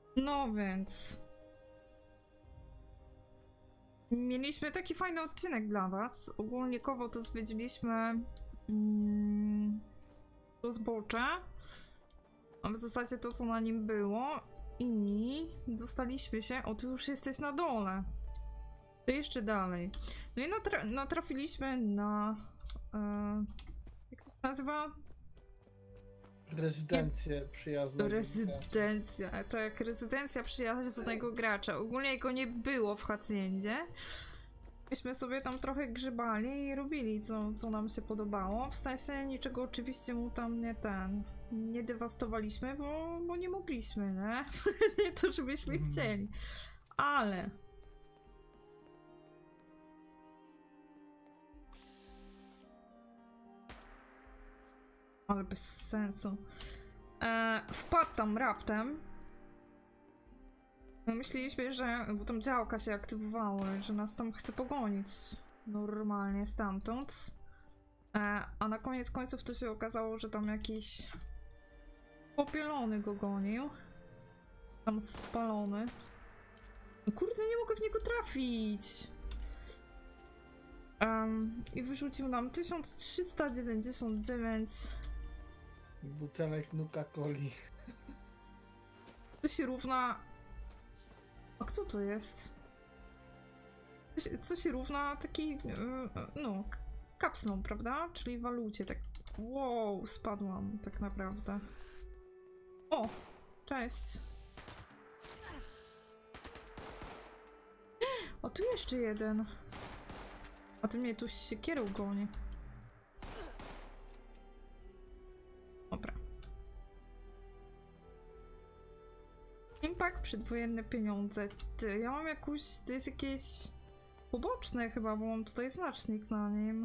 No więc... Mieliśmy taki fajny odcinek dla was. Ogólnikowo to zwiedziliśmy to zbocze. A w zasadzie to, co na nim było. I dostaliśmy się... O, tu już jesteś na dole. To jeszcze dalej. No i natrafiliśmy na... jak to się nazywa? Rezydencję przyjaznego. Rezydencja. Tak, rezydencja przyjaznego gracza. Ogólnie jego nie było w Haciendzie. Myśmy sobie tam trochę grzebali i robili, co nam się podobało. W sensie niczego oczywiście mu tam nie dewastowaliśmy, bo nie mogliśmy, nie? Nie to, żebyśmy chcieli. Ale... Ale bez sensu. Wpadł tam raptem. Myśleliśmy, że... Bo tam działka się aktywowały, że nas tam chce pogonić normalnie stamtąd. A na koniec końców to się okazało, że tam jakiś popielony go gonił. Tam spalony. No kurde, nie mogę w niego trafić! I wyrzucił nam 1399 butelek Nuka-Coli. To się równa... A kto to jest? Co się równa taki... no, kapsną, prawda? Czyli walucie, tak... Wow, spadłam tak naprawdę. O! Cześć! O, tu jeszcze jeden. A ty mnie tu siekierą goni. Dobra. Impact, przedwojenne pieniądze. Ty, ja mam jakąś... To jest jakieś... poboczne chyba, bo mam tutaj znacznik na nim.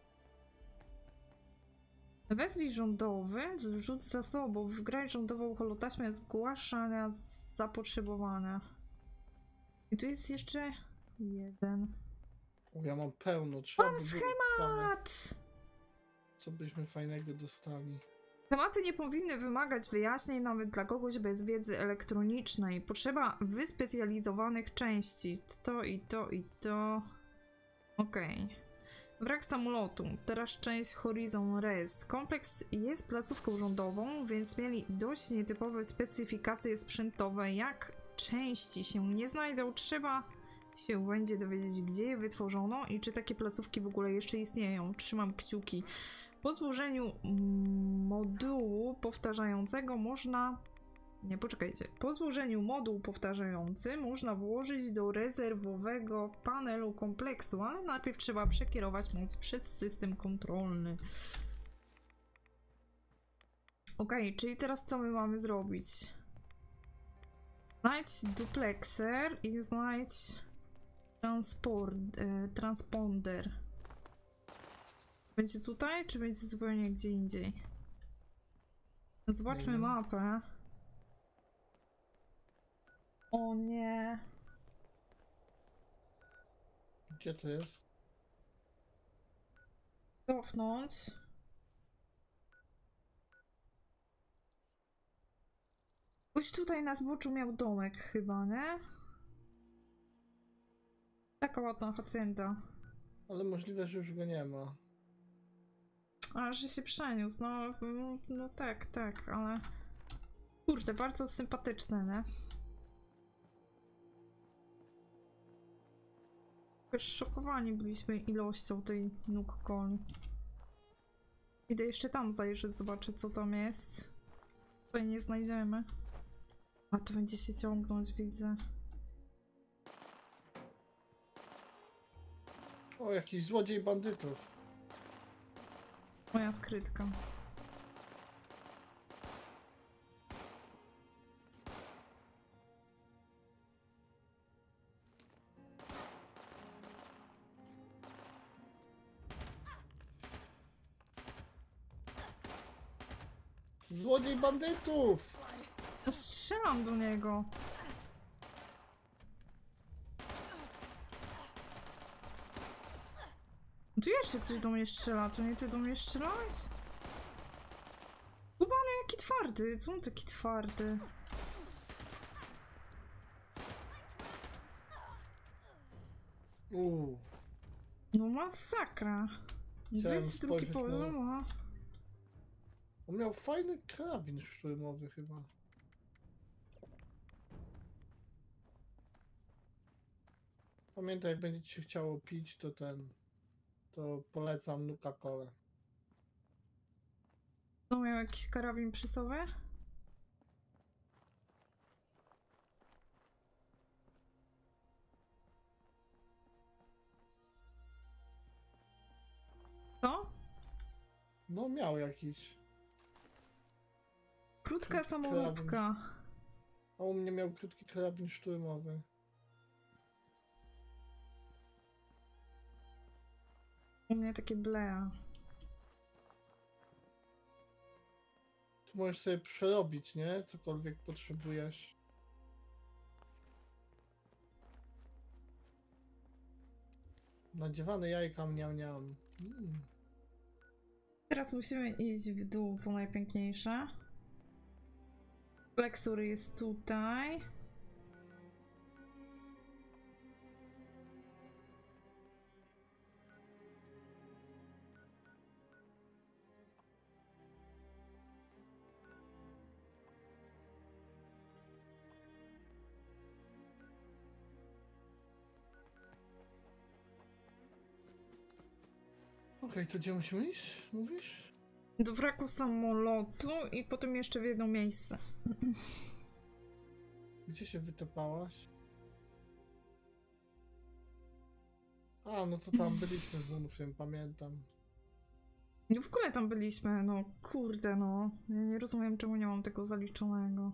Wezwij rządowy, zrzuć zasobów, wgraj rządową holotaśmę zgłaszania zapotrzebowania. I tu jest jeszcze jeden. O, ja mam pełno, trzeba Mam schemat! Co byśmy fajnego dostali? Tematy nie powinny wymagać wyjaśnień nawet dla kogoś bez wiedzy elektronicznej. Potrzeba wyspecjalizowanych części. To i to i to. Okej. Wrak samolotu. Teraz część Horizon Rest. Kompleks jest placówką rządową, więc mieli dość nietypowe specyfikacje sprzętowe. Jak części się nie znajdą, trzeba się będzie dowiedzieć, gdzie je wytworzono i czy takie placówki w ogóle jeszcze istnieją. Trzymam kciuki. Po złożeniu modułu powtarzającego można... Nie, poczekajcie. Po złożeniu moduł powtarzający można włożyć do rezerwowego panelu kompleksu, ale najpierw trzeba przekierować moc przez system kontrolny. Okej, czyli teraz co my mamy zrobić? Znajdź duplexer i znajdź transponder. Będzie tutaj, czy będzie zupełnie gdzie indziej? Zobaczmy mapę. O nie. Gdzie to jest? Cofnąć. Ktoś tutaj na zboczu miał domek chyba, nie? Taka ładna hacienda. Ale możliwe, że już go nie ma. A, że się przeniósł, no tak, ale... Kurde, bardzo sympatyczne, nie? Już szokowani byliśmy ilością tej Nuka-Coli. Idę jeszcze tam zajrzeć, zobaczyć co tam jest. Tutaj nie znajdziemy. A to będzie się ciągnąć, widzę. O, jakiś złodziej bandytów. Moja skrytka. Złodziej bandytów! No strzelam do niego. Tu jeszcze ktoś do mnie strzela, to nie ty do mnie strzelałeś? Kubany, jaki twardy, co on taki twardy? Uuu. No masakra. Chciałem Weź drugi spojrzeć poziom, a... On miał fajny karabin szturmowy chyba. Pamiętaj, jak będzie ci się chciało pić, to polecam Nuka-Colę. To miał jakiś karabin przy sobie? Co? No miał jakiś. Krótka Krótki samolubka. A u mnie miał krótki karabin szturmowy. U mnie takie blea. Tu możesz sobie przerobić, nie? Cokolwiek potrzebujesz. Nadziewane jajka mniam mniam. Teraz musimy iść w dół, co najpiękniejsze. Flexur jest tutaj. Okej, to gdzie musimy iść? Mówisz? Do wraku samolotu i potem jeszcze w jedno miejsce. Gdzie się wytepałaś? A, no to tam byliśmy z Munfrym, pamiętam. No w ogóle tam byliśmy, no kurde no. Ja nie rozumiem, czemu nie mam tego zaliczonego.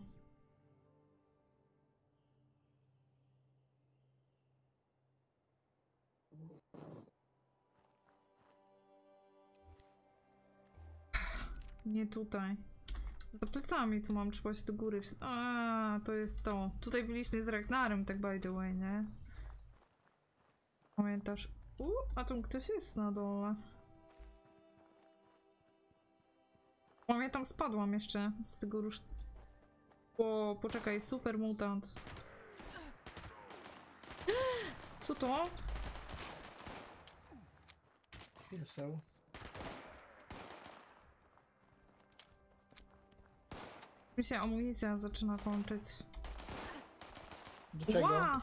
Nie tutaj. Za plecami tu mam, trzeba się do góry. A, to jest to. Tutaj byliśmy z Ragnarem, tak by the way, nie? Pamiętasz? A tu ktoś jest na dole. O, ja tam spadłam jeszcze z tego rusz... O, poczekaj, super mutant. Co to? Pieseł. Mi się amunicja zaczyna kończyć. Do czego? Ła!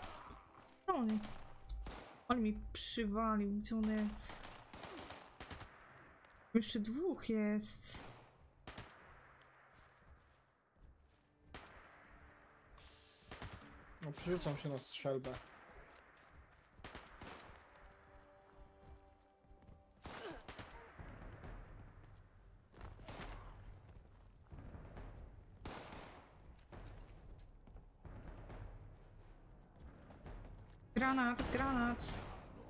On mi przywalił, gdzie on jest? Jeszcze dwóch jest. No, przerzucam się na strzelbę. Granat, granat.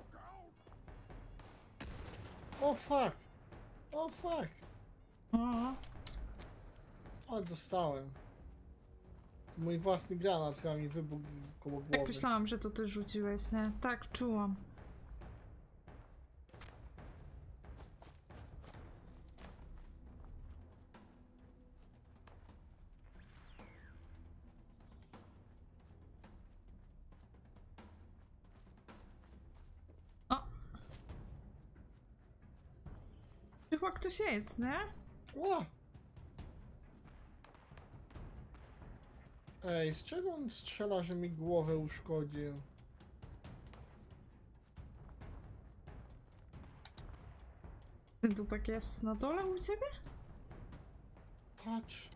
O fuck! O fuck! O, O, dostałem. To mój własny granat chyba mi wybuchł koło tak głowy. myślałam, że to ty rzuciłeś, nie? Tak, czułam. O! Chyba ktoś jest, nie? Ła! Ej, z czego on strzela, że mi głowę uszkodził? Ten dupek jest na dole u ciebie? Patrz.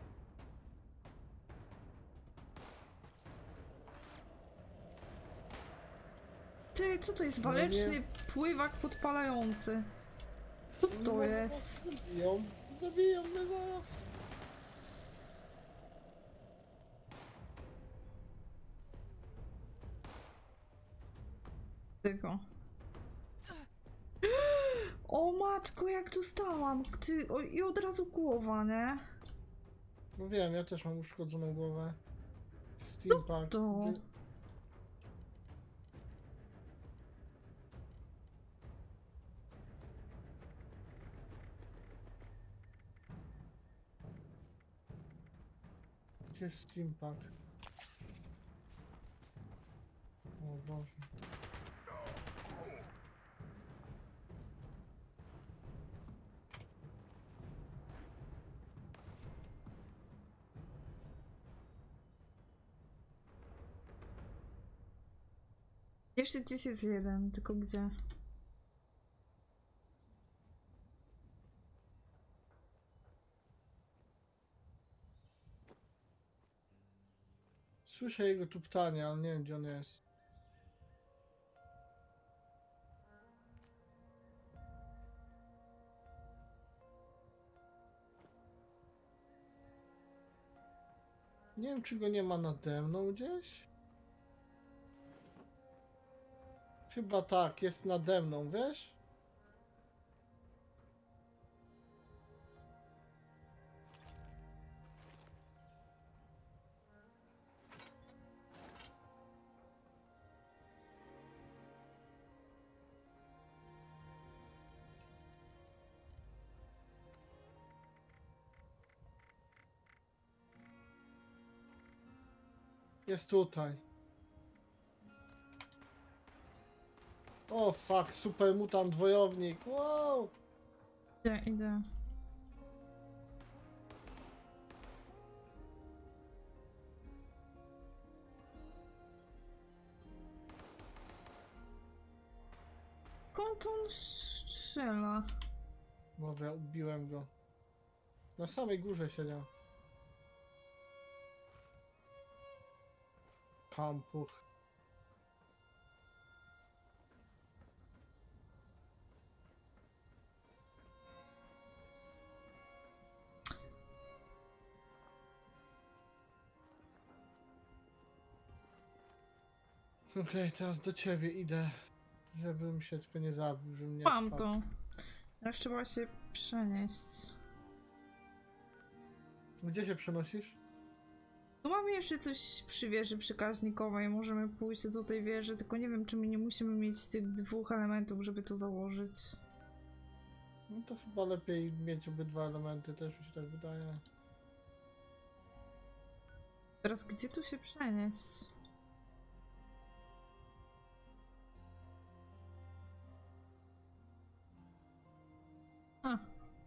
Ty, co to jest? No nie. Waleczny pływak podpalający. Co to jest? Zabiją mnie zaraz. Tego. O matko, jak dostałam! Ty, i od razu głowa, nie? No wiem, ja też mam uszkodzoną głowę. Steampunk. to? Gdzie jest steampunk? O Boże. Jeszcze gdzieś jest jeden, tylko gdzie? Słyszę jego tuptanie, ale nie wiem gdzie on jest. Nie wiem czy go nie ma nade mną gdzieś? Chyba tak, jest nade mną, wiesz? Jest tutaj. O fuck, super mutant wojownik. Wow! Idę. Skąd on strzela? Dobra, ubiłem go. Na samej górze siedział. Kampuch. Okej, teraz do ciebie idę. Żebym się tylko nie zabił, żebym nie Mam spadł. to. Teraz trzeba się przenieść. Gdzie się przenosisz? Tu mamy jeszcze coś przy wieży przekaźnikowej. Możemy pójść do tej wieży, tylko nie wiem, czy my nie musimy mieć tych dwóch elementów, żeby to założyć. No to chyba lepiej mieć obydwa elementy, też mi się tak wydaje. Teraz gdzie tu się przenieść? A.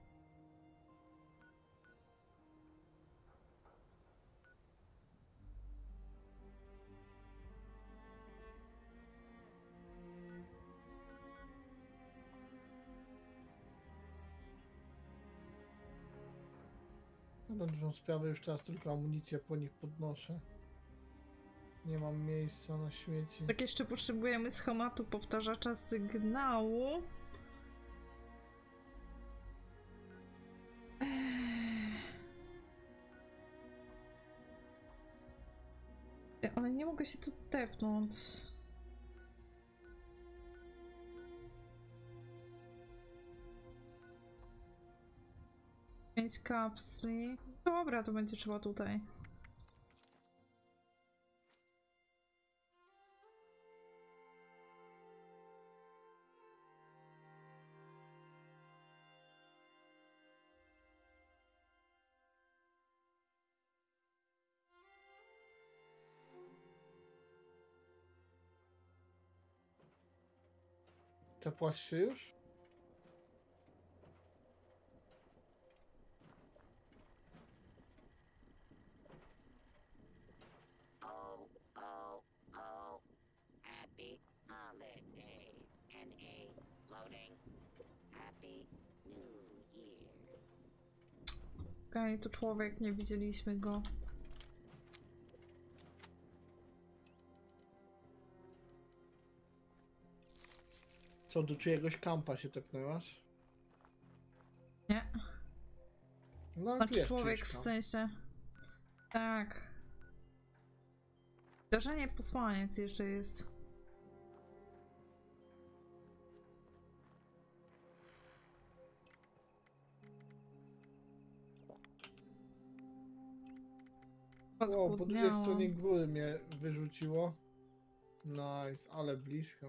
No na dużą sprawę już teraz tylko amunicję po nich podnoszę. Nie mam miejsca na śmieci. Tak jeszcze potrzebujemy schematu powtarzacza sygnału. Ale nie mogę się tu tepnąć. Mieć kapsli. Dobra, to będzie trzeba tutaj. Tepłaś się już? Oh, oh, oh. Happy holidays. NA loading. Happy New Year. Okej, to człowiek, nie widzieliśmy go. Co, do czyjegoś kampa się tepnęłaś? Nie. No, tu Znaczy jest człowiek czyjś w kamp. sensie. Tak. Zdarzenie posłaniec jeszcze jest. Wow, po drugiej Zgłodniałam. stronie góry mnie wyrzuciło. Nice, ale blisko.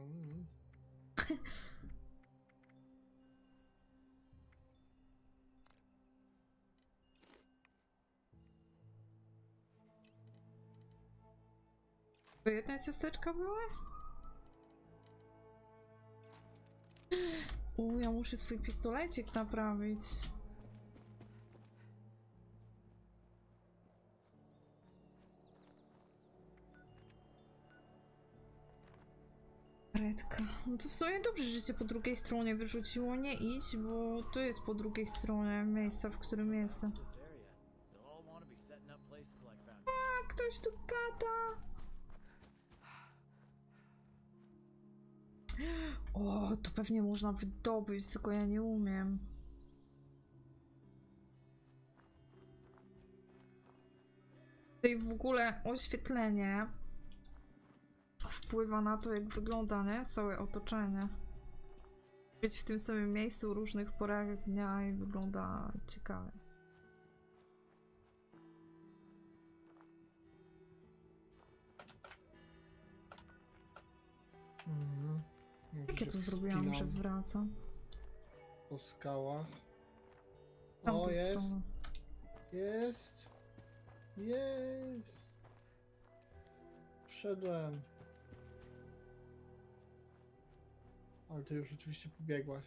To jedna ciasteczka była? Ja muszę swój pistolecik naprawić. Redka. No to w sumie dobrze, że cię po drugiej stronie wyrzuciło. Nie idź, bo to jest po drugiej stronie miejsca, w którym jestem. A, ktoś tu gada. O, to pewnie można wydobyć, tylko ja nie umiem. Tutaj w ogóle oświetlenie wpływa na to, jak wygląda, nie? Całe otoczenie. Być w tym samym miejscu, różnych porach dnia i wygląda ciekawie. Mhm. Jak ja to zrobiłam, że wracam? Po skałach. Tamtą O, jest. stronę. Jest. Jest. Wszedłem. Ale ty już rzeczywiście pobiegłaś.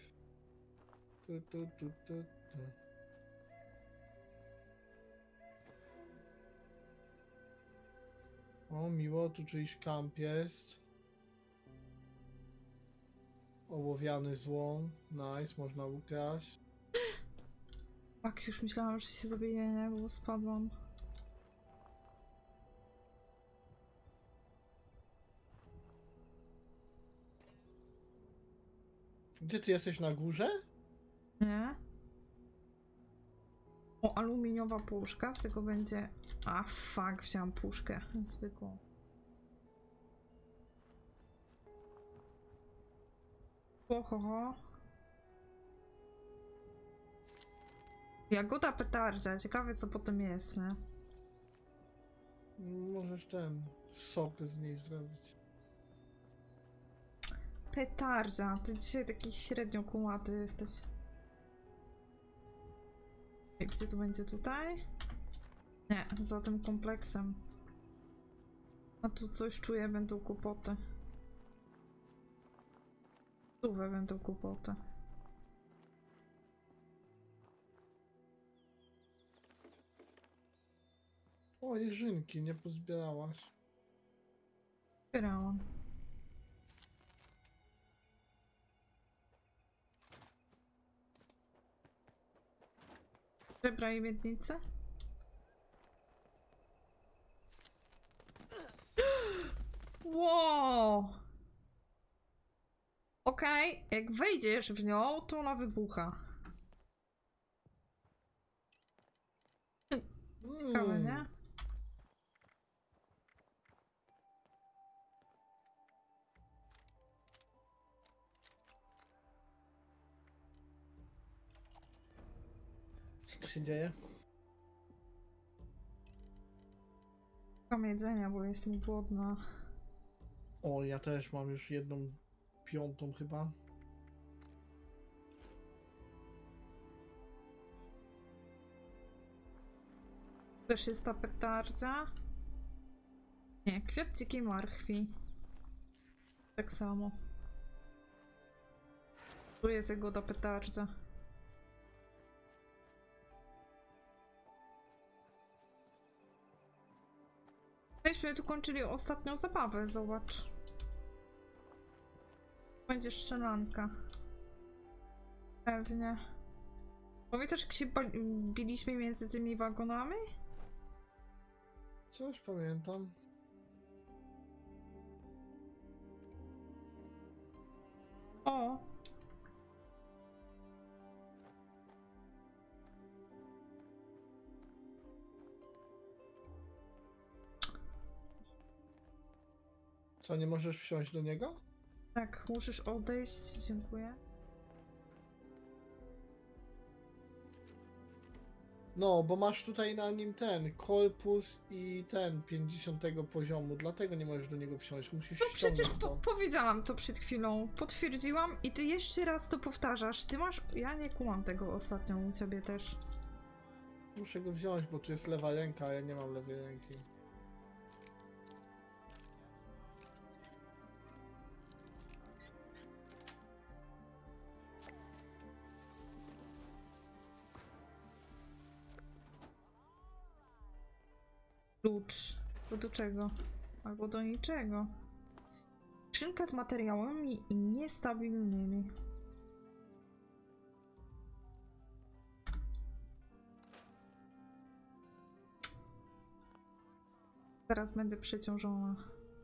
Tu. O, miło, tu czyjś kamp jest. Ołowiany złom. Nice, można ukraść. Tak, już myślałam, że się zabiję, nie? Bo spadłam. Gdzie ty jesteś, na górze? Nie? O, aluminiowa puszka, z tego będzie... A, fuck, wziąłam puszkę zwykłą. Oho. Jagoda petardzia, ciekawe co potem jest, nie? Możesz ten sok z niej zrobić. Petardzia, ty dzisiaj taki średnio kułaty jesteś. I gdzie to będzie? Tutaj? Nie, za tym kompleksem. A tu coś czuję, będą kłopoty. Tu będą kłopoty. O, jeżynki, nie pozbierałaś. Zbierałam. Żebra i miednice? Wow! Okej, jak wejdziesz w nią, to ona wybucha. Ciekawe, nie? Co tu się dzieje? Szukam jedzenia, bo jestem głodna. O, ja też mam już 1/5 chyba. Też jest ta petardzia? Nie, kwiat dzikiej marchwi. Tak samo. Tu jest jego ta petardzia. Myśmy tu kończyli ostatnią zabawę, zobacz. Będzie strzelanka. Pewnie. Pamiętasz, jak się biliśmy między tymi wagonami? Coś pamiętam. O! Co, nie możesz wsiąść do niego? Tak, musisz odejść, dziękuję. No, bo masz tutaj na nim ten korpus i ten 50 poziomu, dlatego nie możesz do niego wsiąść, musisz No przecież ściągnąć to. powiedziałam to przed chwilą, potwierdziłam i ty jeszcze raz to powtarzasz. Ty masz... Ja nie kumam tego ostatnio u ciebie też. Muszę go wziąć, bo tu jest lewa ręka, a ja nie mam lewej ręki. Klucz. Bo do czego? Albo do niczego. Skrzynka z materiałami niestabilnymi. Teraz będę przeciążona.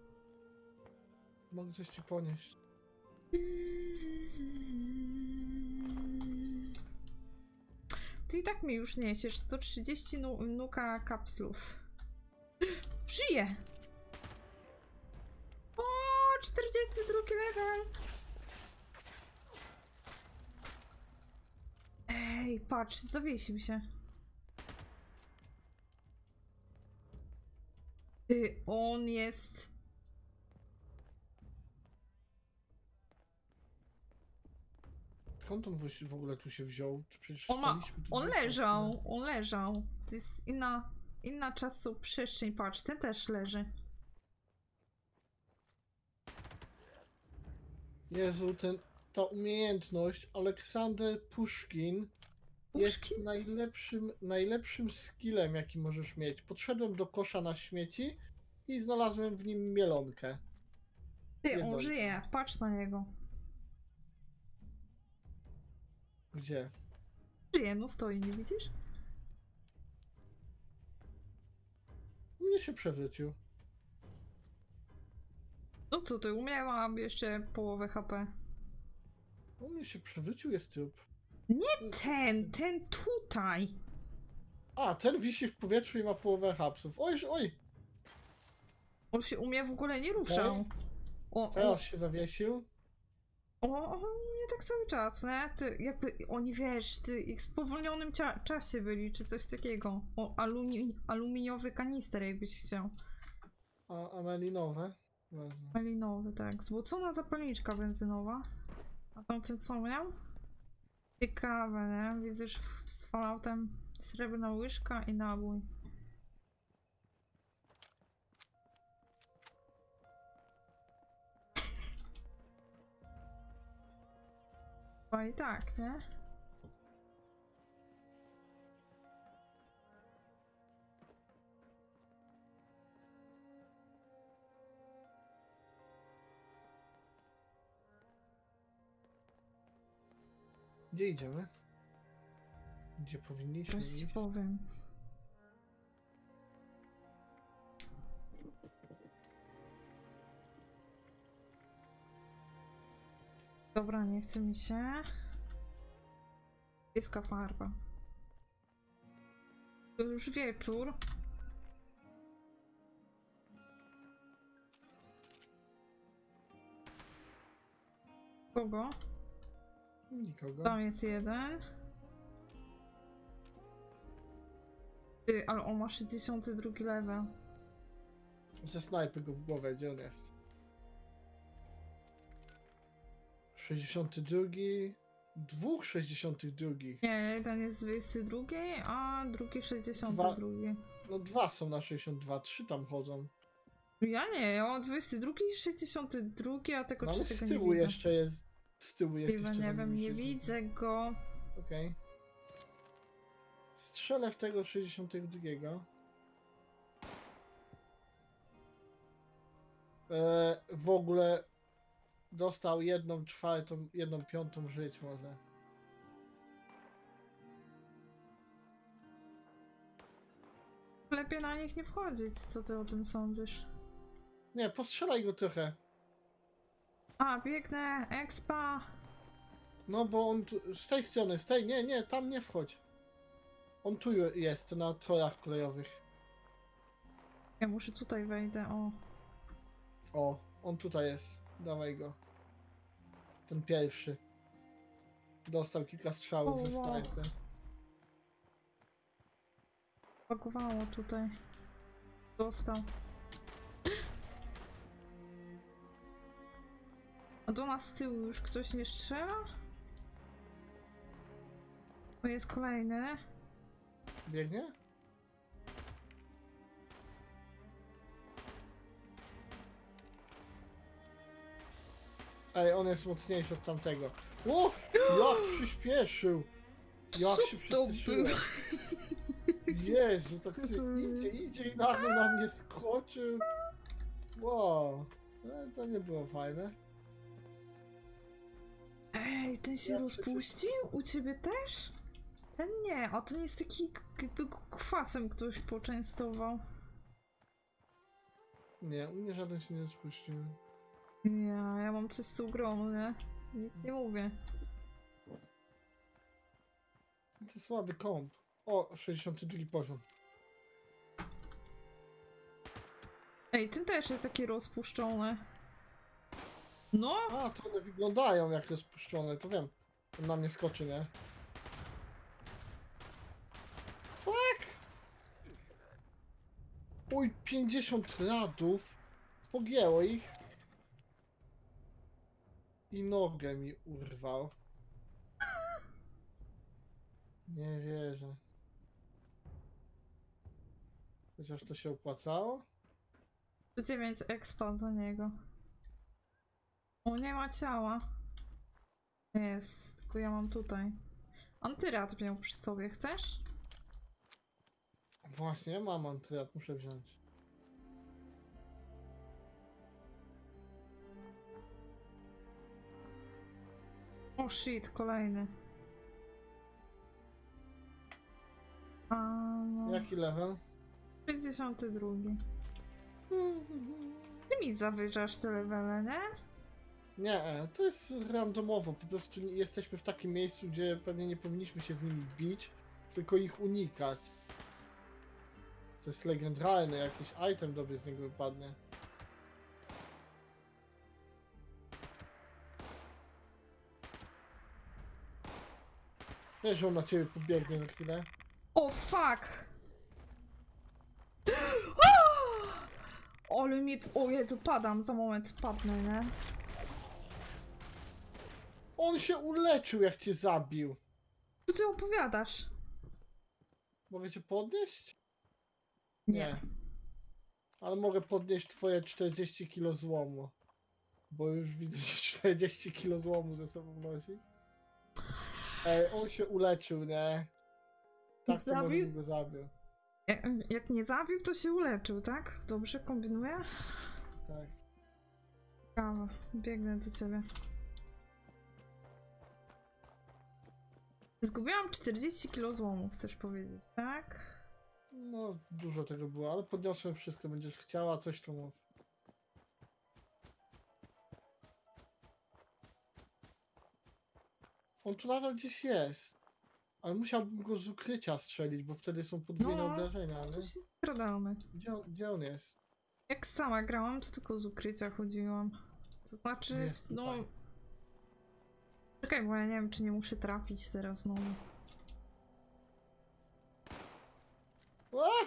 Mogę coś ci ponieść. Ty i tak mi już niesiesz 130 nuka kapslów. Żyję! O, 42 level! Ej, patrz, zawiesił się. Ty, on jest... Skąd on w ogóle tu się wziął? Czy przecież On, staliśmy tu on wcześniej? leżał, on leżał. To jest inna czasoprzestrzeń. Patrz, ten też leży. Jezu, ta umiejętność Aleksander Puszkin jest najlepszym skillem, jaki możesz mieć. Podszedłem do kosza na śmieci i znalazłem w nim mielonkę. Ty, on Jedzonko. żyje, patrz na niego. Gdzie? Żyje, no stoi, nie widzisz? U mnie się przewrócił. No co ty, umiałam jeszcze połowę HP. U mnie się przewrócił, jest trup. Ten tutaj! A, ten wisi w powietrzu i ma połowę hapsów. Oj, oj! On się u mnie w ogóle nie ruszał. Teraz się zawiesił. O, mnie tak cały czas, nie? Ty, jakby oni, wiesz, ty ich w spowolnionym czasie byli, czy coś takiego. O, aluminiowy kanister, jakbyś chciał. A melinowe? Wezmę. Malinowy, tak. Złocona zapalniczka benzynowa. A tamten co miał? Ciekawe, nie? Widzę, że z Falloutem srebrna łyżka i nabój. Chyba i tak, nie? Gdzie idziemy? Gdzie powinniśmy Teraz ci iść? powiem. Dobra, nie chce mi się. Pieska farba. To już wieczór. Kogo? Nikogo. Tam jest jeden. Ty, ale on ma 62 level. Ze snajpy go w głowę, gdzie on jest? 62. Dwóch 62. Nie, jeden jest z 22, a drugi 62. No dwa są na 62, trzy tam chodzą. Ja nie, ja mam 22 i 62, a tego No ale z trzeciego nie tyłu widzę. jeszcze jest. Z tyłu jest Chyba jeszcze nie za wiem, nimi nie 60. widzę go. Okej. Strzelę w tego 62. W ogóle dostał 1/4, 1/5 żyć może. Lepiej na nich nie wchodzić, co ty o tym sądzisz? Nie, postrzelaj go trochę. A, biegnę, expa. No bo on tu, z tej strony, z tej, nie, tam nie wchodź. On tu jest, na torach kolejowych. Ja muszę tutaj wejdę, o. O, on tutaj jest. Dawaj go. Ten pierwszy. Dostał kilka strzałów ze O, wow. snajpy. Pakowało tutaj. Dostał. A do nas z tyłu już ktoś nie strzela? O, jest kolejny. Biegnie? Ej, on jest mocniejszy od tamtego. O! Jak przyspieszył! Jak Co się to przestraszyłem. było? Jezu, tak sobie idzie i nagle na mnie skoczył. Wow. To nie było fajne. Ej, ten się Ja rozpuścił? U ciebie też? Ten nie, a ten jest taki jakby go kwasem ktoś poczęstował. Nie, u mnie żaden się nie spuścił. Ja mam coś z tą grą, nie? Nic nie mówię. To słaby komp. O, 62 poziom. Ej, ten też jest taki rozpuszczony. No, A, to one wyglądają jak rozpuszczone, to wiem. On na mnie skoczy, nie? Fuck! Oj, 50 radów. Pogięło ich. I nogę mi urwał. Nie wierzę. Chociaż to się opłacało? 9 expa za niego. O, nie ma ciała. Jest, tylko ja mam tutaj. Antyrad miał przy sobie, chcesz? Właśnie, mam antyrat, muszę wziąć. O shit, kolejny. A no. Jaki level? 52. Ty mi zawyżasz te levele, nie? Nie, to jest randomowo. Po prostu jesteśmy w takim miejscu, gdzie pewnie nie powinniśmy się z nimi bić, tylko ich unikać. To jest legendarny, jakiś item dobry z niego wypadnie. Wiesz, że on na ciebie pobiegnie za chwilę. O fuck! Ale mi... O Jezu, padam, za moment padnę, nie? On się uleczył, jak cię zabił. Co ty opowiadasz? Mogę cię podnieść? Nie. Ale mogę podnieść twoje 40 kg złomu. Bo już widzę, że 40 kg złomu ze sobą nosi. Ej, on się uleczył, nie? Tak, to może Zabił? bym go zabił. Jak nie zabił, to się uleczył, tak? Dobrze kombinuję? Tak. Ciekawe, biegnę do ciebie. Zgubiłam 40 kg złomu, chcesz powiedzieć, tak? No, dużo tego było, ale podniosłem wszystko, będziesz chciała, coś tu mów. On tu nadal gdzieś jest. Ale musiałbym go z ukrycia strzelić, bo wtedy są podwójne No, obrażenia, To nie? się skradamy. Gdzie on jest? Jak sama grałam, to tylko z ukrycia chodziłam. To znaczy, Jest no... tutaj. Czekaj, bo ja nie wiem, czy nie muszę trafić teraz, no. A!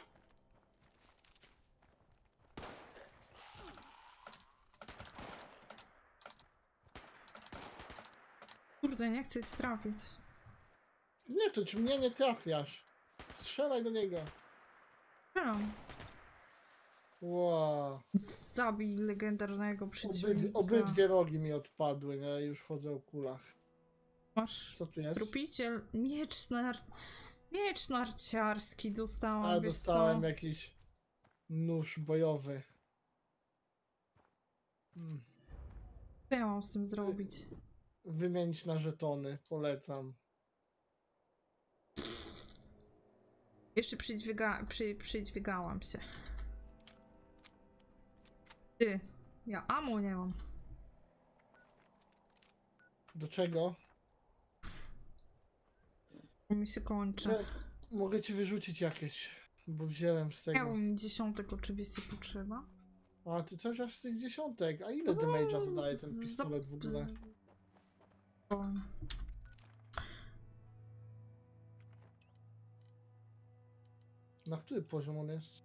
Kurde, nie chcę ci trafić. Nie, to czy mnie nie trafiasz? Strzelaj do niego. Strzelam. Wow. Zabij legendarnego przeciwnika. Obydwie rogi mi odpadły, nie? Już chodzę o kulach. Masz Co tu jest? trupiciel, miecz narciarski dostałam, A, wiesz dostałem co? jakiś nóż bojowy. Co ja mam z tym zrobić? Wymienić na żetony, polecam. Jeszcze przydźwigałam się. Ty, ja ammo nie mam. Do czego? Bo mi się kończy. Mogę ci wyrzucić jakieś, bo wziąłem z tego. Miałem 10 oczywiście potrzeba. A ty coś aż z tych dziesiątek. A ile damage'a zadaje ten pistolet w ogóle? Na który poziom on jest?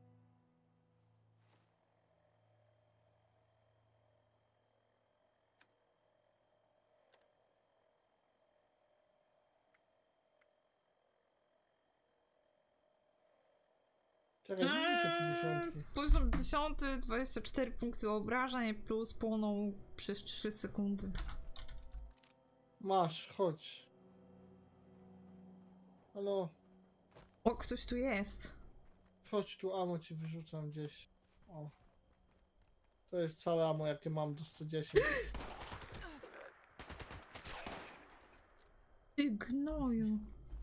Czekaj, wyrzucę ci dziesiątki. Poziom 10, 24 punkty obrażeń plus płoną przez 3 sekundy. Masz, chodź. Halo, O, ktoś tu jest. chodź tu, amo ci wyrzucam gdzieś. O. To jest całe ammo, jakie mam do 110. Ty gnoju.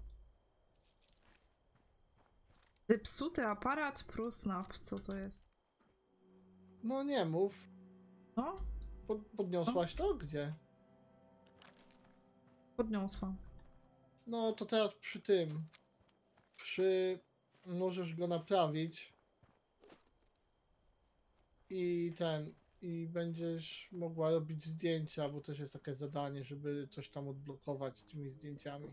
Zepsuty aparat ProSnap, co to jest? No nie mów. No, Podniosłaś to? Gdzie? podniosłam. No to teraz przy tym. Możesz go naprawić. I będziesz mogła robić zdjęcia, bo też jest takie zadanie, żeby coś tam odblokować z tymi zdjęciami.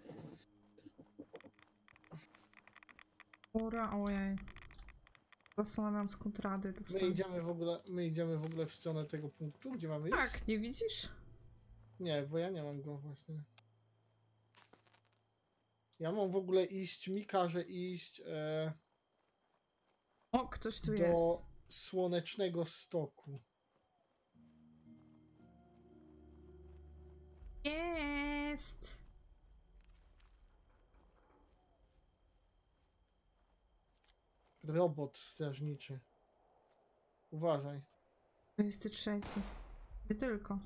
Ura, ojej. Zastanawiam skąd rady My dostać. idziemy w ogóle w stronę tego punktu, gdzie mamy iść? Tak, nie widzisz? Nie, bo ja nie mam go właśnie. Ja mam w ogóle iść, mi każe iść O, ktoś tu do jest. Słonecznego Stoku. Jest! Robot strażniczy. Uważaj. 23. Nie tylko.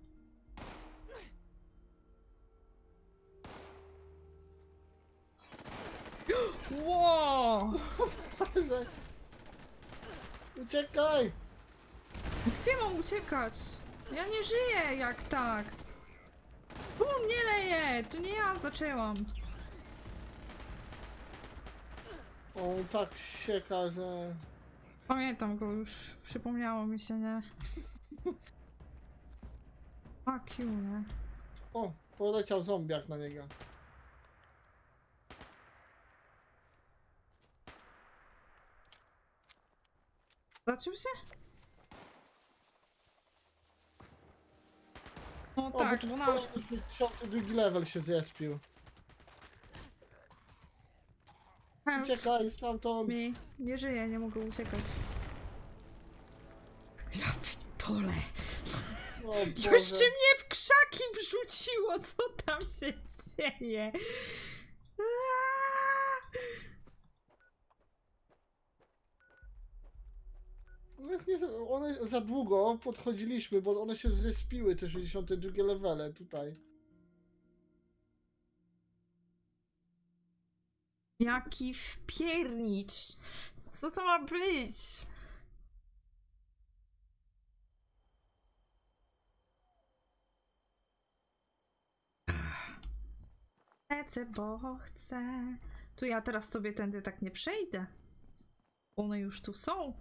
Wow! Uciekaj! Gdzie mam uciekać? Ja nie żyję jak tak. Tu mnie leje! Tu nie ja zaczęłam. On tak sieka, że... Pamiętam go już. Przypomniało mi się, nie? Fuck you, nie? O, poleciał zombiak na niego. Zaciął się? No O, tak, bo bo tu na... kolejny 62 level się zespił. Help Uciekaj stamtąd! me. Nie żyję, nie mogę uciekać. Ja pitole. O Jeszcze Boże. mnie w krzaki wrzuciło, co tam się dzieje? Aaaa! No jak nie, one za długo podchodziliśmy, bo one się zrespiły, te 62 levele tutaj. Jaki wpiernicz! Co to ma być? Lecę, bo chcę. Tu ja teraz sobie tędy tak nie przejdę. One już tu są.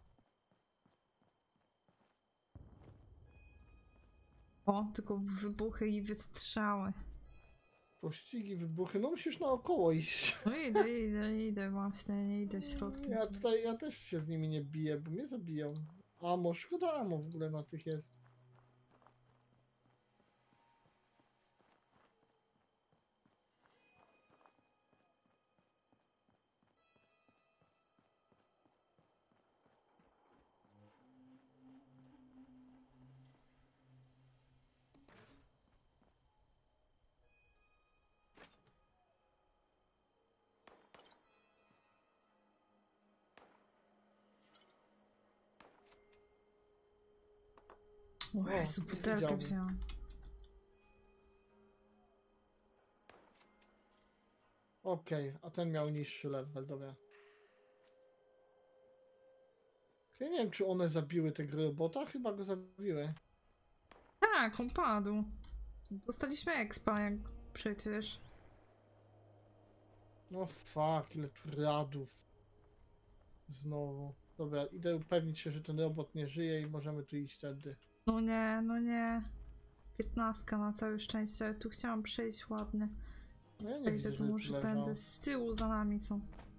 O, tylko wybuchy i wystrzały. Pościgi, wybuchy, no musisz naokoło iść. No idę, właśnie, nie idę środkiem. Ja też się z nimi nie biję, bo mnie zabiją. Amo, szkoda amo w ogóle na tych jest. O Jezu, nie butelkę widziałem. wzięłam. Okej, a ten miał niższy level, dobra. Ja nie wiem, czy one zabiły tego robota? Chyba go zabiły. Tak, on padł. Dostaliśmy expa, jak przecież. No fuck, ile tu radów. Znowu. Dobra, idę upewnić się, że ten robot nie żyje i możemy tu iść wtedy. No nie, no nie. 15 na całe szczęście. Tu chciałam przejść ładnie. No ja nie Wejdę widzę, tu żeby może tu leżał. tędy. Z tyłu za nami są.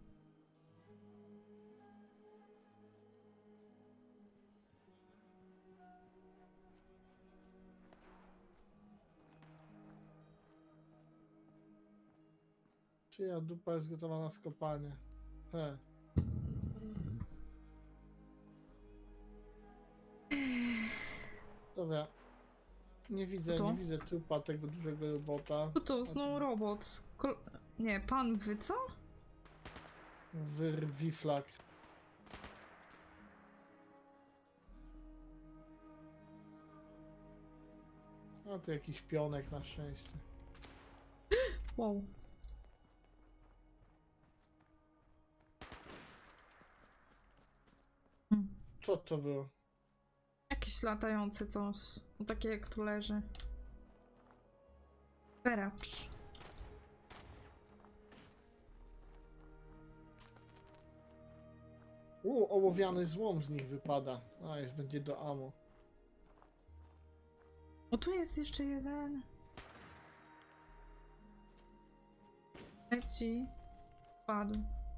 Czyja dupa jest gotowa na skopanie? He. Dobra. Nie To? widzę trupa tego dużego robota. Co to? Znowu robot. Nie, pan wy co? Wyrwi flag. No to jakiś pionek na szczęście. Wow. Co to było? Jakieś latające coś. No takie jak tu leży. Peracz. Ołowiany złom z nich wypada. A, jest będzie do ammo. O, tu jest jeszcze jeden. Leci. Padł.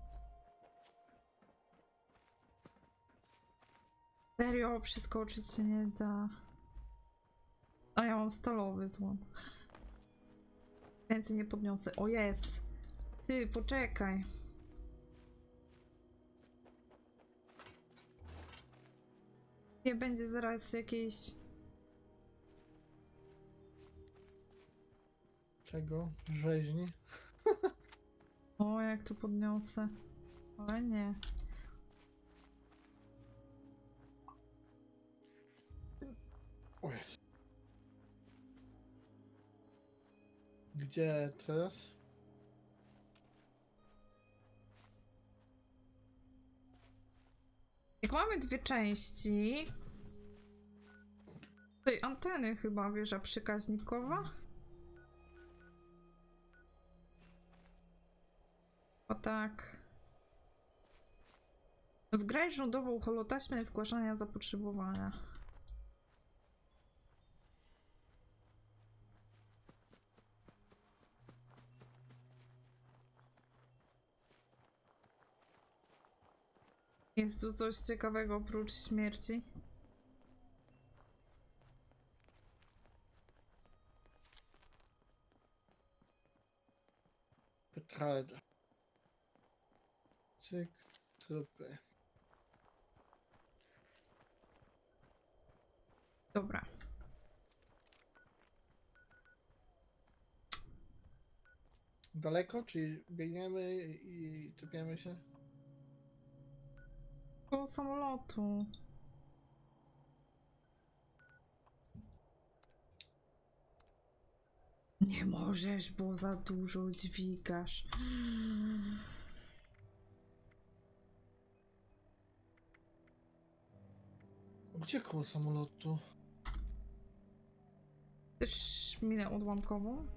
Serio, przeskoczyć się nie da. A ja mam stalowy złom. Więcej nie podniosę. O, jest! Ty, poczekaj. Nie będzie zaraz jakiejś... Czego? Rzeźni? O, jak to podniosę. Ale nie. O jest. Gdzie teraz? Jak mamy dwie części... Tej anteny chyba, wieża przekaźnikowa? O tak. Wgraj rządową holotaśmę zgłaszania zapotrzebowania. Jest tu coś ciekawego oprócz śmierci? Petralda. Cyk, trupy. Dobra. Daleko? Czy biegniemy i czepiamy się? Koło samolotu. Nie możesz, bo za dużo dźwigasz. Gdzie koło samolotu? Też minę odłamkową?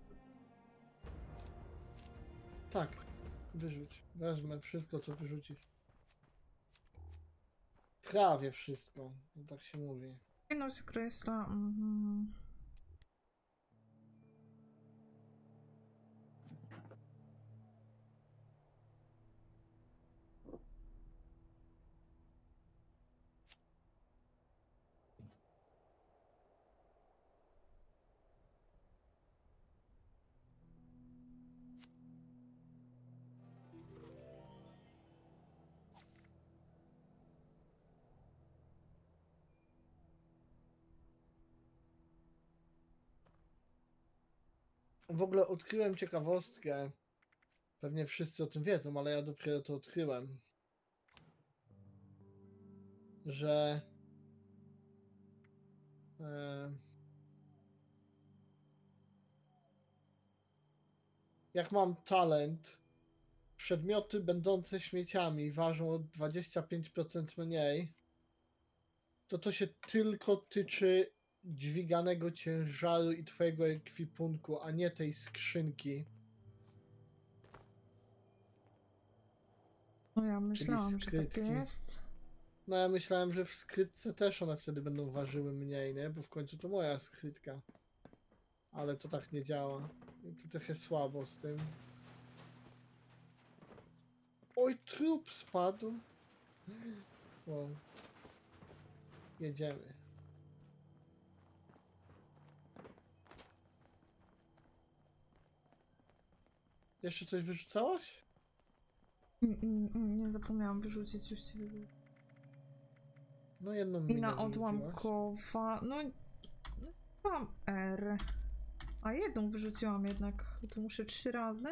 Tak. Wyrzuć. Wezmę wszystko, co wyrzucisz. Prawie wszystko. No tak się mówi. Ilość kreśla. W ogóle odkryłem ciekawostkę. Pewnie wszyscy o tym wiedzą, ale ja dopiero to odkryłem. Że jak mam talent, przedmioty będące śmieciami ważą o 25% mniej, to się tylko tyczy dźwiganego ciężaru i twojego ekwipunku, a nie tej skrzynki. No ja myślałam, że skrytki. takie jest. No ja myślałem, że w skrytce też one wtedy będą ważyły mniej, nie? Bo w końcu to moja skrytka. Ale to tak nie działa. I to trochę słabo z tym. Oj, trup spadł. O. Jedziemy. Jeszcze coś wyrzucałaś? Nie zapomniałam wyrzucić, już się wyrzucić. No jedną minę Mina wyrzuciłaś. odłamkowa. No. Mam R. A jedną wyrzuciłam jednak. To muszę 3 razy.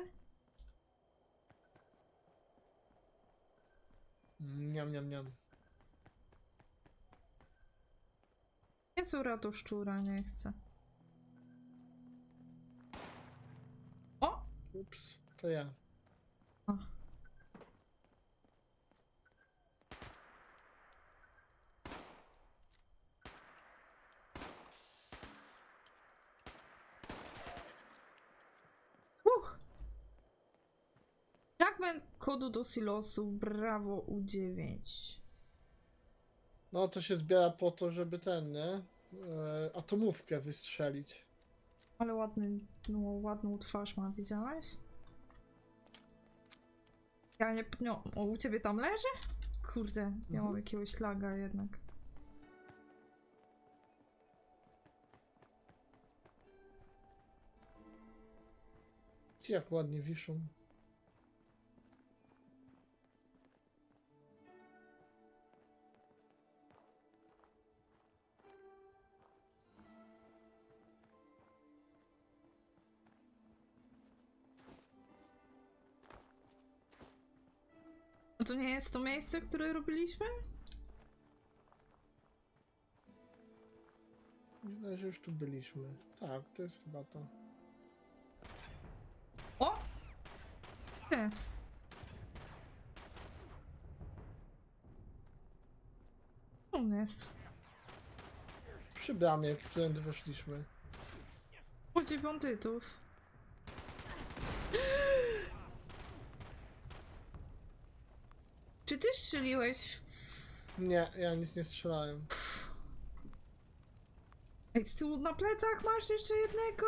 Niam, niam, niam. Nie sura to szczura, nie chcę. Ups, to ja. O. Fragment kodu do silosu, brawo U9. No to się zbiera po to, żeby ten, nie? Atomówkę wystrzelić. Ale ładny, no, ładną twarz ma, widziałeś? Ja nie... No, o, u ciebie tam leży? Kurde, ja mam jakiegoś laga jednak. Ci jak ładnie wiszą. No to nie jest to miejsce, które robiliśmy? Myślę, że już tu byliśmy. Tak, to jest chyba to. O! Jest. On jest. Przy bramie, którędy weszliśmy. Chodzi bandytów. Czy ty strzeliłeś? Nie, ja nic nie strzelałem. Ej, z tyłu na plecach masz jeszcze jednego!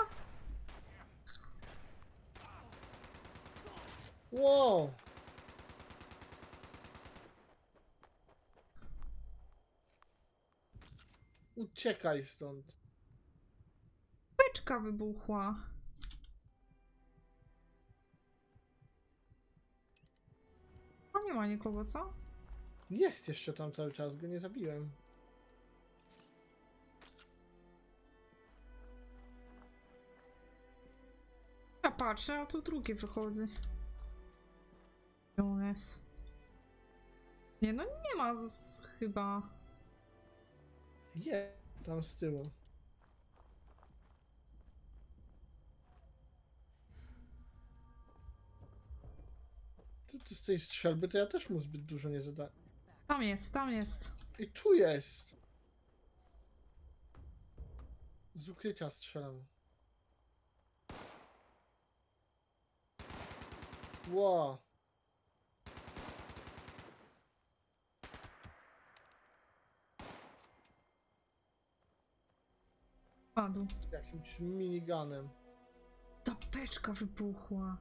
Wow! Uciekaj stąd. Beczka wybuchła. A nie ma nikogo, co? Jest jeszcze tam cały czas, go nie zabiłem. Ja patrzę, a tu drugi wychodzi. Gdzie on jest? Nie, no nie ma chyba. Jest tam z tyłu. To z tej strzelby to ja też mu zbyt dużo nie zadałem. Tam jest, tam jest. I tu jest! Z ukrycia strzelam. Wow. Padł. Jakimś miniganem. Ta beczka wybuchła.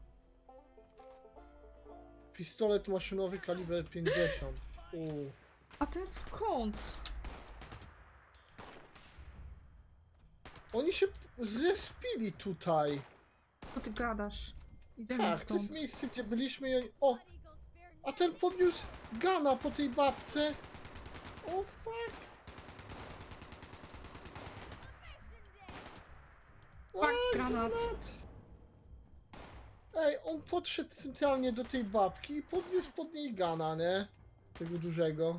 Pistolet maszynowy kaliber 50. A ten skąd? Oni się zrespili tutaj. Co ty gadasz? Idziemy Tak, to stąd. jest miejsce, gdzie byliśmy i oni... O! A ten podniósł gana po tej babce. O fuck! Fuck, Ej, granat. Ej, on podszedł centralnie do tej babki i podniósł pod niej gana, nie? Tego dużego.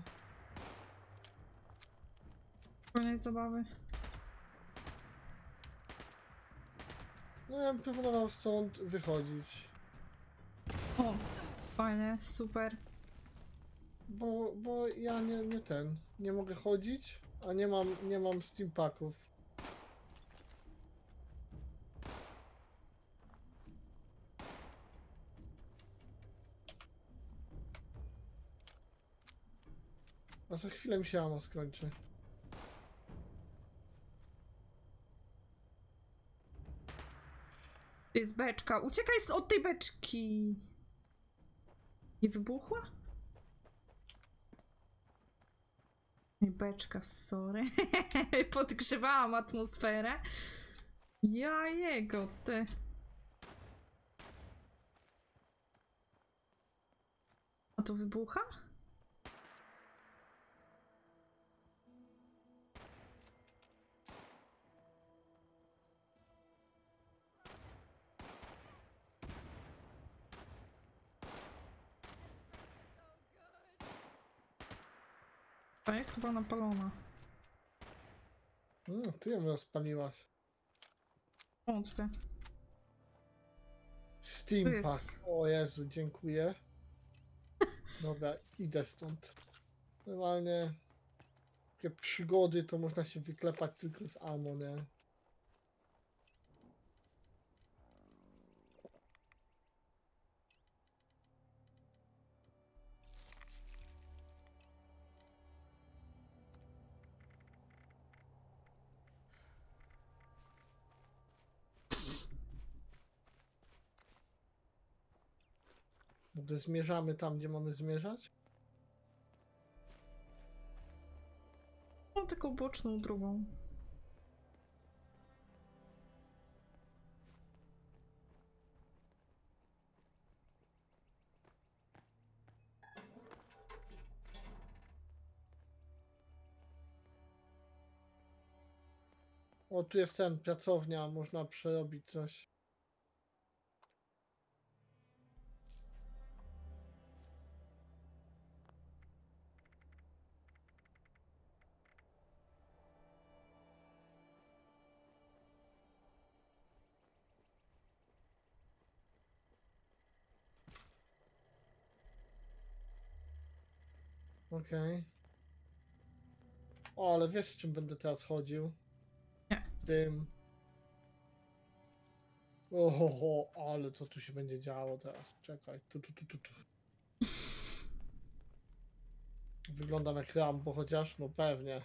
Koniec zabawy. No ja bym proponował stąd wychodzić. O, fajnie, super. Bo ja nie mogę chodzić, a nie mam steam packów. A za chwilę mi się ammo skończy. Jest beczka. Uciekaj od tej beczki. Nie wybuchła? Nie, beczka, sorry. Podgrzewałam atmosferę. Ja jego, ty. A to wybucha? To jest chyba napalona. Ty ją rozpaliłaś. Wątpię. Steampack. O Jezu, dziękuję. Dobra, idę stąd. Normalnie takie przygody to można się wyklepać tylko z ammo, nie? Gdy zmierzamy tam, gdzie mamy zmierzać? Mam taką boczną drugą. O, tu jest ten, pracownia, można przerobić coś. Okej. O, ale wiesz, z czym będę teraz chodził? Nie. Tym. Oho, ale co tu się będzie działo teraz? Czekaj. Tu. Wyglądam jak Rambo, chociaż no pewnie.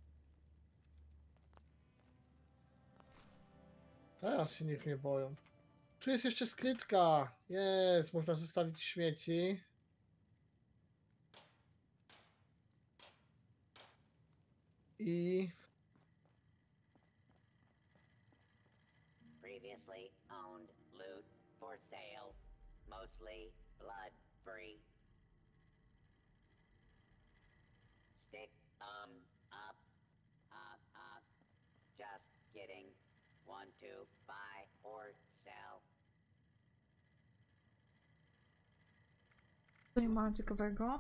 Teraz się niech mnie boją. Tu jest jeszcze skrytka. Jest, można zostawić śmieci. I Previously owned loot for sale. Mostly blood free. Stick up. Just kidding. Want to buy or sell? To nie ma ciekawego.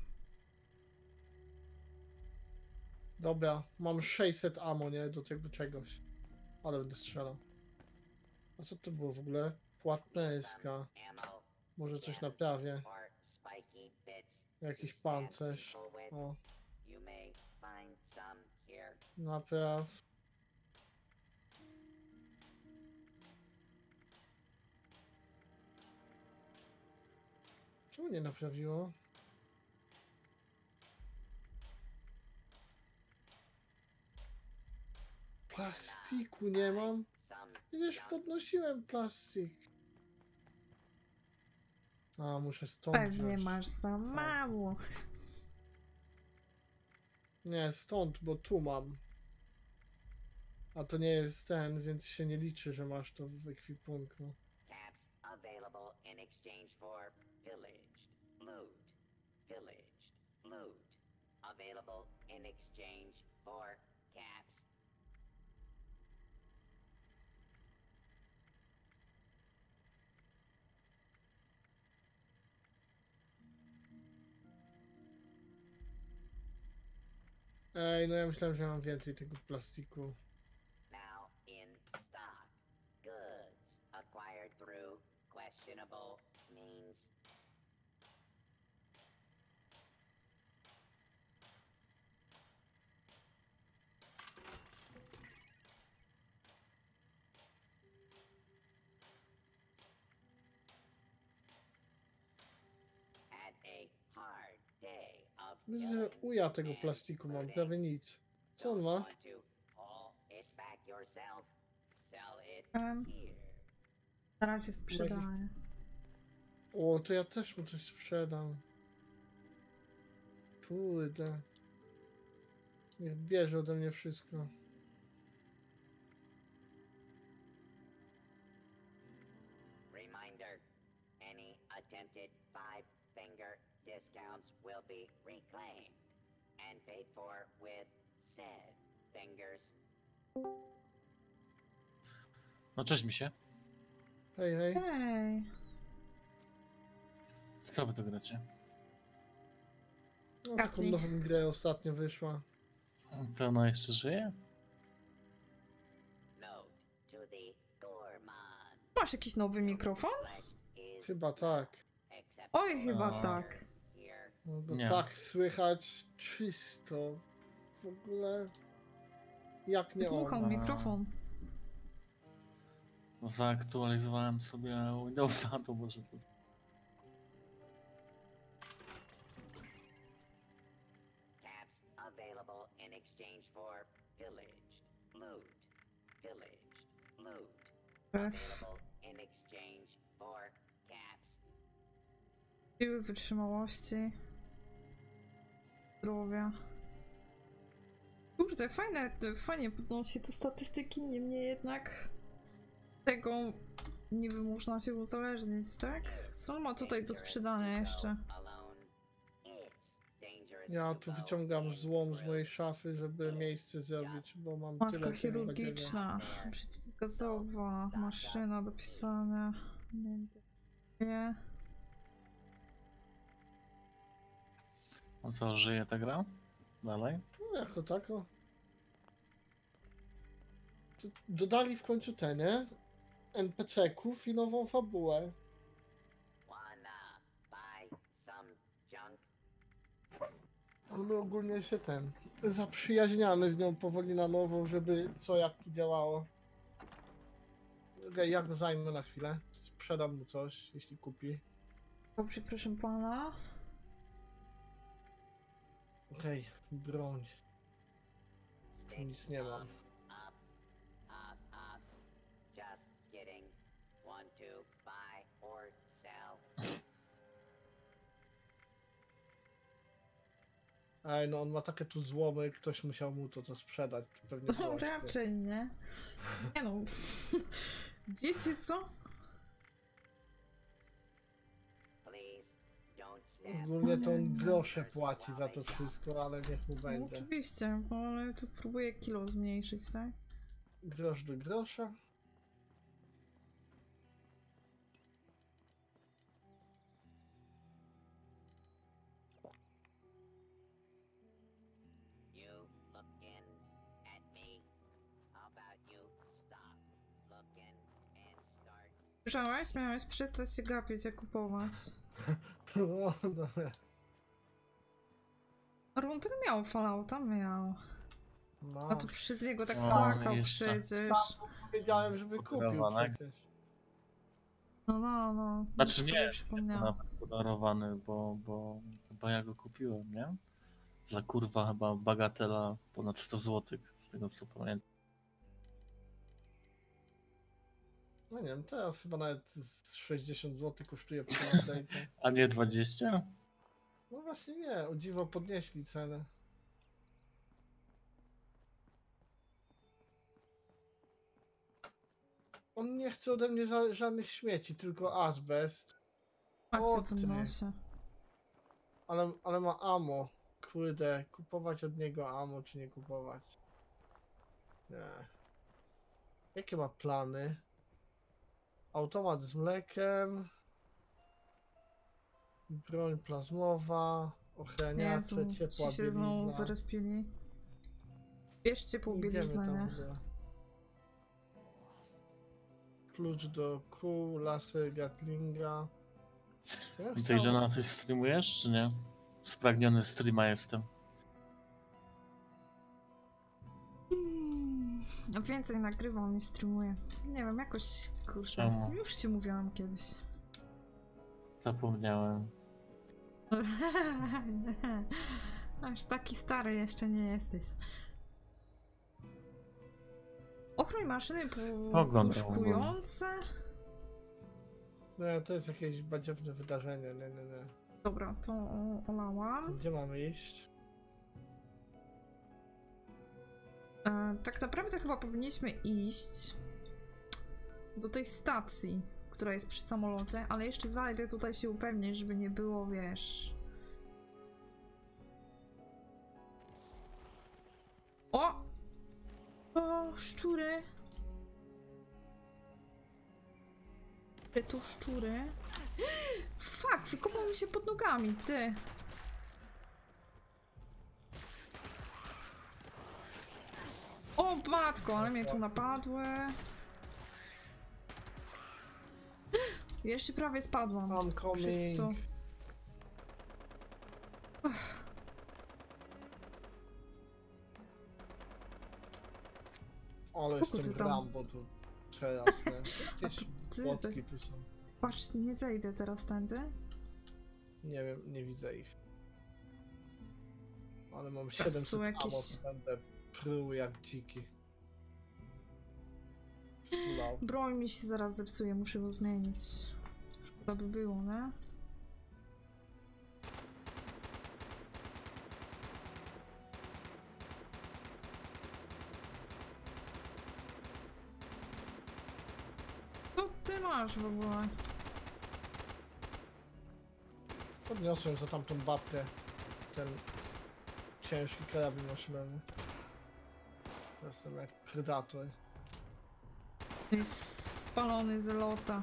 dobra, mam 600 ammo, nie? Do tego czegoś. Ale będę strzelał. A co to było w ogóle? Płatne SK. Ammo Może coś naprawię. or spiky bits. Jakiś pancerz. With. O, You may find some here. napraw. Czemu nie naprawiło? Plastiku nie mam. Some Przecież junk. podnosiłem plastik. A, muszę stąd Pewnie wziąć. masz za mało. Nie, stąd, bo tu mam. A to nie jest ten, więc się nie liczy, że masz to w ekwipunku. Caps available in exchange for pillaged loot. Pillaged loot. Available in exchange for caps. Ej, no ja myślałem, że mam więcej tego plastiku. Now in stock. Goods acquired through questionable means. Had a hard day of Z killing uja tego and plastiku mam, looting. prawie nic. Co on Don't ma? want to haul it back yourself. Sell it Em. here. Na razie sprzedaję. O, to ja też mu coś sprzedam. Kurde. Niech bierze ode mnie wszystko. Reminder, any attempted five-finger discounts will be reclaimed and paid for with said fingers. No cześć mi się. Hej, hej. Hej. Co wy to gracie? No, taką Kapnij. nową grę ostatnio wyszła. To ona jeszcze żyje? Note to the gourmand. Masz jakiś nowy mikrofon? Collect Chyba tak. except Oj, chyba A. tak. here. No bo Nie. tak słychać czysto. W ogóle jak nie Dmuchał on. mikrofon. No, zaaktualizowałem sobie Windowsa, to może to... Caps available in exchange for pillaged loot. Pillaged loot. Available in exchange for caps. Siły wytrzymałości. Zdrowia. Kurde, fajnie podnosi to statystyki, niemniej jednak tego niby można się uzależnić, tak? Co on ma tutaj do sprzedania jeszcze? Alone. It's dangerous Ja to tu go wyciągam złom z in mojej szafy, żeby miejsce zrobić, bo mam Maska tyle tego badziewania. chirurgiczna, przeciwgazowa, maszyna do pisania. Nie. A co, żyje ta gra? Dalej? No jako tako. Dodali w końcu te, nie? NPC-ków i nową fabułę. Wanna buy some junk? My ogólnie się zaprzyjaźniamy z nią powoli na nowo, żeby co jak tu działało. Okej, ja go zajmę na chwilę. Sprzedam mu coś, jeśli kupi. O, przepraszam pana. Okej, broń. Tu nic nie mam. Up, up, up. Just kidding. Want to buy or sell? Ej, no on ma takie tu złomy, ktoś musiał mu to sprzedać. Pewnie No złość, ty. raczej nie. Nie no. Wiecie co? Please don't stab. Ogólnie to on grosze płaci za to wszystko, ale niech mu No, będzie. oczywiście, bo ale tu próbuję kilo zmniejszyć, tak? Grosz do grosza. You looking at me? How about you stop looking and start? Słyszałeś? Miałeś przestać się gapić, jak kupować. No, dobra. Runter miał Fallouta, miał. No, A tu przez niego tak No, płakał jeszcze. przecież. powiedziałem, żeby kupił Podarowany. przecież. No. Znaczy Już nie, sobie przypomniałam. nawet podarowany, bo ja go kupiłem, nie? Za kurwa chyba bagatela ponad 100 zł, z tego co pamiętam. No nie wiem, teraz chyba nawet z 60 zł kosztuje po update. A nie 20? No właśnie nie, o dziwo podnieśli cenę. On nie chce ode mnie żadnych śmieci, tylko azbest. Macie O, w ty. nosie. Ale ma ammo. Kurde, kupować od niego ammo, czy nie kupować? Nie. Jakie ma plany? Automat z mlekiem. Broń plazmowa. Ochraniacze, Jezu, ciepła ci się znowu bielizna. zarespili. Bierzcie pół Idziemy bieliznę, tam nie? w ogóle. Klucz do kół, laser Gatlinga. Ja I to ile na coś streamujesz, czy nie? Spragniony streama jestem. Więcej nagrywam i streamuję. Nie wiem, jakoś kurczę. Czemu? Już ci mówiłam kiedyś. Zapomniałem. Aż taki stary jeszcze nie jesteś. Ochroń maszyny Oglądam, puszkujące. Nie, to jest jakieś badziewne wydarzenie, nie. Dobra, to olałam. Gdzie mamy iść? Tak naprawdę chyba powinniśmy iść do tej stacji, która jest przy samolocie, ale jeszcze zajdę tutaj się upewnić, żeby nie było, wiesz... O! O, szczury! Gdzie tu szczury? Fuck, wykopał mi się pod nogami, ty! O matko, ale mnie tu napadły. Jeszcze prawie spadłam. I'm Przez to. coming. Ale Kogo ty jestem tam? Rambo tu teraz, nie? Jakieś ty- botki tu są. Patrzcie, nie zejdę teraz tędy. Nie wiem, nie widzę ich. Ale mam Teraz 700 są jakieś- ammo, to będę pruł jak dziki. Sulał. Broń mi się zaraz zepsuje, muszę go zmienić. Szkoda by było, nie? Co ty masz w ogóle? Podniosłem za tamtą babkę ten ciężki karabin maszynowy. Jestem jak predator. Jest spalony z lota.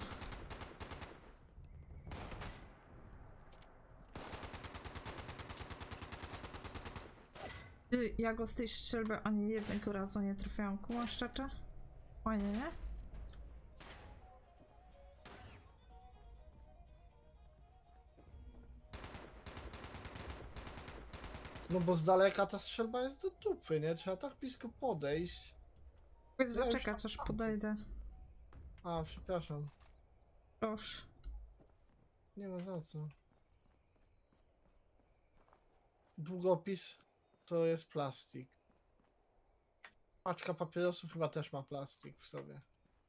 Ty, ja go z tej strzelby ani jednego razu nie trafiałam. Kumasz, czacza? Fajnie, nie? No bo z daleka ta strzelba jest do dupy, nie? Trzeba tak blisko podejść. Powiedz, Ja już zaczekać, tam aż mam. podejdę. A, przepraszam. Proszę. Nie ma za co. Długopis to jest plastik. Paczka papierosów chyba też ma plastik w sobie.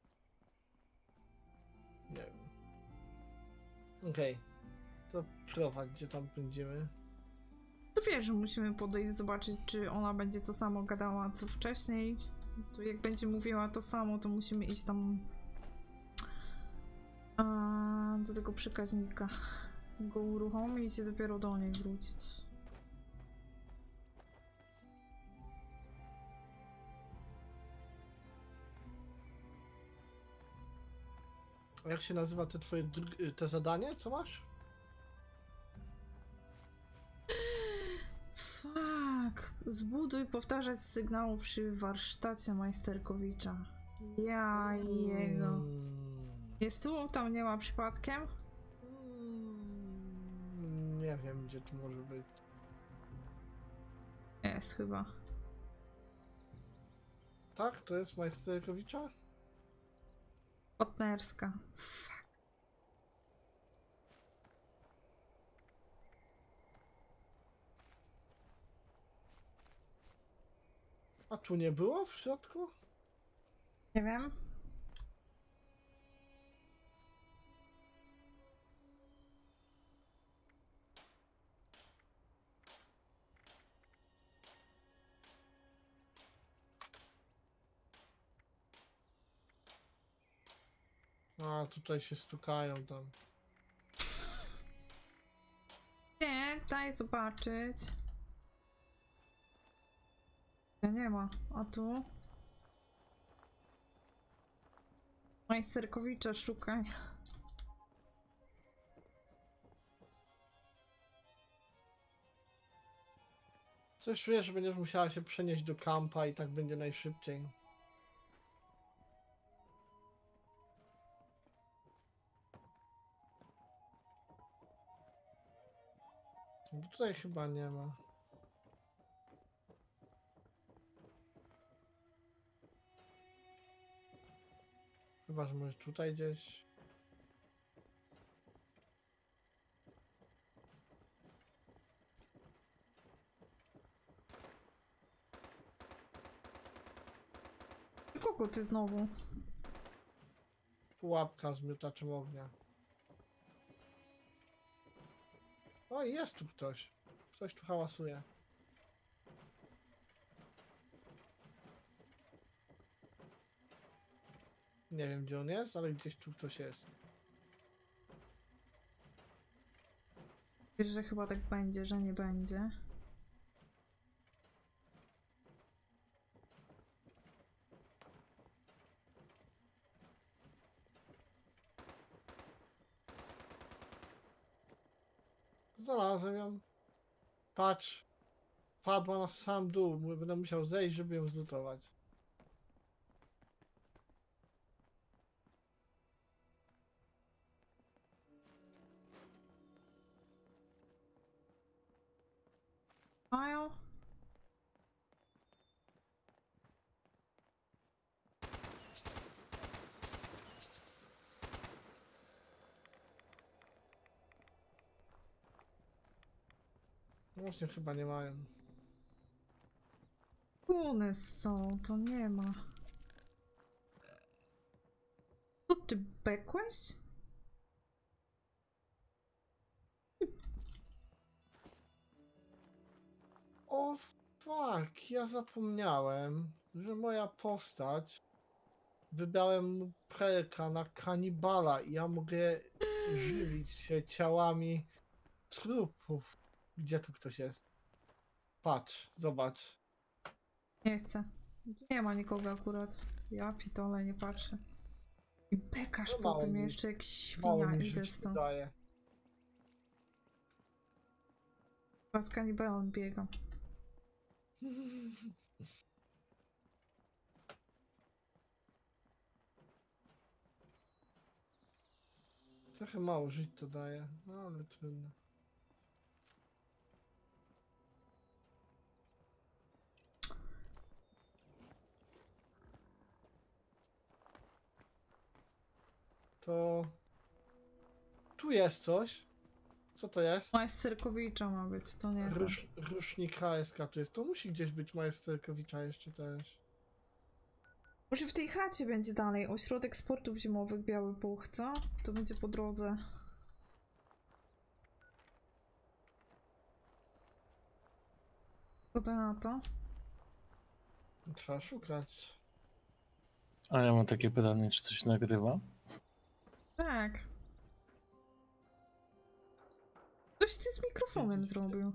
Nie wiem. Okej. To prowadź, gdzie tam będziemy. To wiesz, że musimy podejść, zobaczyć, czy ona będzie to samo gadała, co wcześniej. To jak będzie mówiła to samo, to musimy iść tam do tego przekaźnika. Go uruchomić i dopiero do niej wrócić. A jak się nazywa te twoje te zadanie? Co masz? Fuck. Zbuduj powtarzać sygnału przy warsztacie majsterkowicza. Ja jego. Jest tu? Tam nie ma przypadkiem? Nie wiem, gdzie to może być. Jest chyba. Tak? To jest Majsterkowicza? Partnerska. Fuck. A tu nie było w środku? Nie wiem. A, tutaj się stukają tam. Nie, daj zobaczyć. Nie ma. A tu? Majsterkowicza szukaj. Coś czuję, że będziesz musiała się przenieść do kampa i tak będzie najszybciej. Bo tutaj chyba nie ma. Chyba, że może tutaj gdzieś. Kogo ty znowu? Pułapka z miotaczem ognia. O, jest tu ktoś. Ktoś tu hałasuje. Nie wiem, gdzie on jest, ale gdzieś tu ktoś jest. Wiesz, że chyba tak będzie, że nie będzie. Znalazłem ją. Patrz. Padła na sam dół. Będę musiał zejść, żeby ją zlutować. Mają? No właśnie chyba nie mają. One są, to nie ma. Co ty bekłeś? O fuck, ja zapomniałem, że moja postać wybrałem mu perka na kanibala i ja mogę żywić się ciałami trupów. Gdzie tu ktoś jest? Patrz, zobacz. Nie chcę. Nie ma nikogo akurat. Ja pitole nie patrzę. I bekasz No po mało tym mi- jeszcze jak Mało świnia, mi idę żyć stąd. daje. Chyba z kanibalem biegam. Trochę mało żyć to daje, no ale trudno. To... Tu jest coś. Co to jest? Majsterkowicza ma być, to nie to. Rusznik HSK tu jest. To musi gdzieś być Majsterkowicza jeszcze też. Może w tej chacie będzie dalej. Ośrodek sportów zimowych Biały Puch, co? To będzie po drodze. Co ty na to? Trzeba szukać. A ja mam takie pytanie, czy coś nagrywa? Tak. Coś ty z mikrofonem zrobił.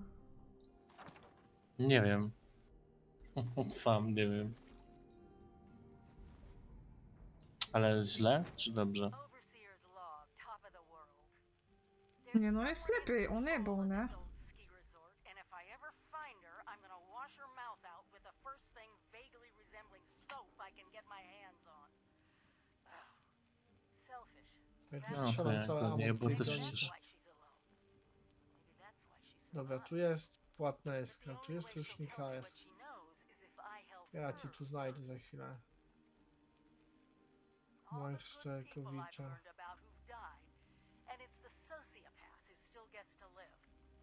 Nie wiem. Sam nie wiem. Ale źle czy dobrze? Overseer's log, top of the world. Nie no, jest lepiej, o niebo, nie? Ski resort, and if I ever find her, I'm gonna wash her mouth out with the first thing vaguely resembling soap I can get my hands on. Ugh. Selfish. Jak No, to strzelam jak całe ładnie, ammo, bo to też idę. przecież- Why she's alone. Maybe that's why she's Dobra, tu jest płatna SK, tu jest rusznik HS. Ja ci tu znajdę za chwilę. Majsterkowicza. And it's the sociopath who still gets to live.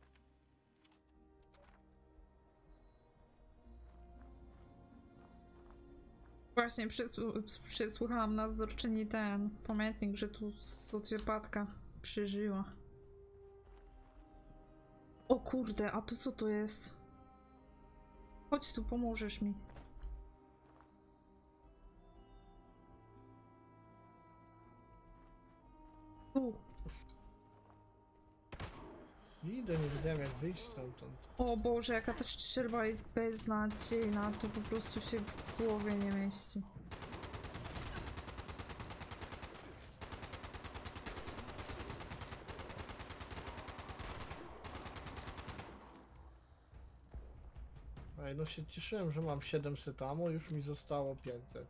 Właśnie przysłuchałam nadzorczyni ten pamiętnik, że tu socjopatka przeżyła. O kurde, a to co to jest? Chodź tu, pomożesz mi. Tu. Idę, nie wiedziałem jak wyjść stamtąd. O Boże, jaka ta strzelba jest beznadziejna, to po prostu się w głowie nie mieści. Ej, no się cieszyłem, że mam 700 ammo, już mi zostało 500.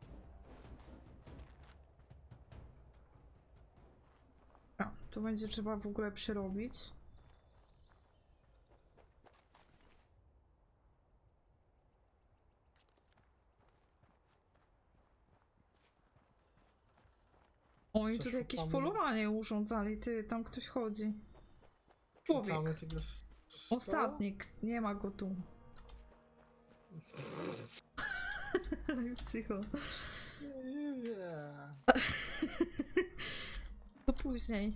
A, to będzie trzeba w ogóle przerobić. Oni Co, tutaj jakieś szukamy- polowanie urządzali, ty, tam ktoś chodzi. Człowiek. Szukamy tego stołu? Osadnik, nie ma go tu. Cicho. Nie. To później.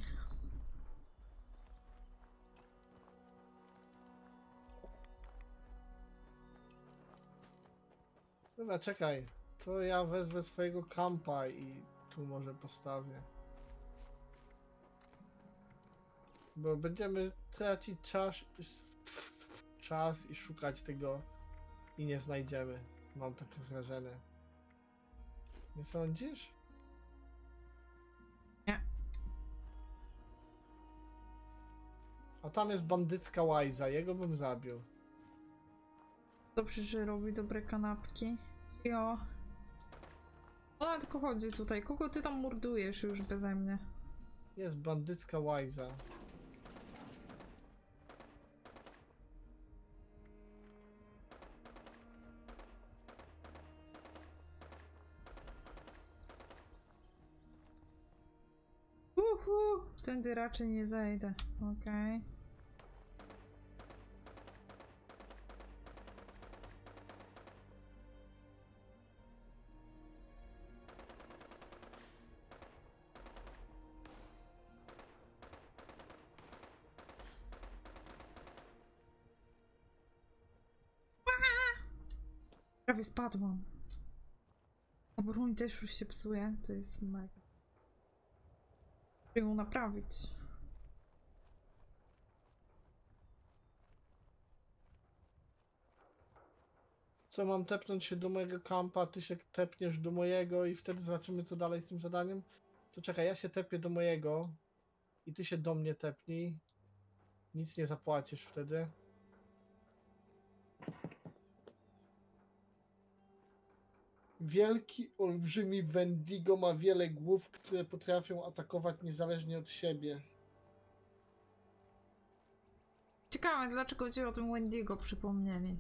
Dobra, czekaj. To ja wezwę swojego kampa i tu może postawię. Bo będziemy tracić czas i szukać tego i nie znajdziemy. Mam takie wrażenie. Nie sądzisz? Nie. A tam jest bandycka łajza, jego bym zabił. Dobrze, że robi dobre kanapki. Jo. Ona tylko chodzi tutaj. Kogo ty tam mordujesz już beze mnie? Jest bandycka łajza. Tędy raczej nie zejdę. Okej. Prawie spadłam. A broń też już się psuje. To jest mega. Muszę ją naprawić. Co, mam tepnąć się do mojego kampa, ty się tepniesz do mojego i wtedy zobaczymy, co dalej z tym zadaniem? To czekaj, ja się tepię do mojego i ty się do mnie tepnij. Nic nie zapłacisz wtedy. Wielki, olbrzymi Wendigo ma wiele głów, które potrafią atakować niezależnie od siebie. Ciekawe, dlaczego ci o tym Wendigo przypomnieli.